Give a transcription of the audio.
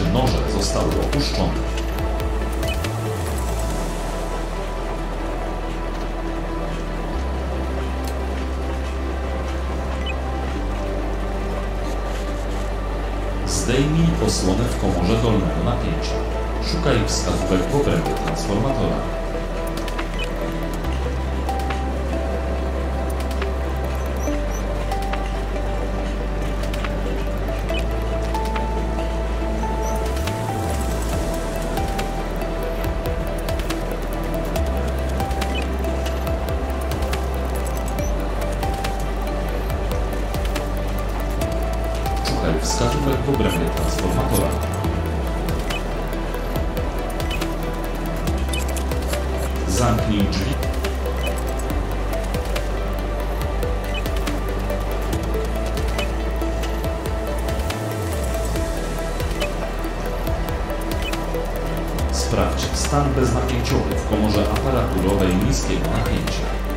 czy noże zostały opuszczone. Zdejmij osłonę w komorze dolnego napięcia. Szukaj wskazówek w obrębie transformatora. Szukaj wskazówek w obrębie transformatora. Zamknij drzwi. Sprawdź stan beznapięciowy w komorze aparaturowej niskiego napięcia.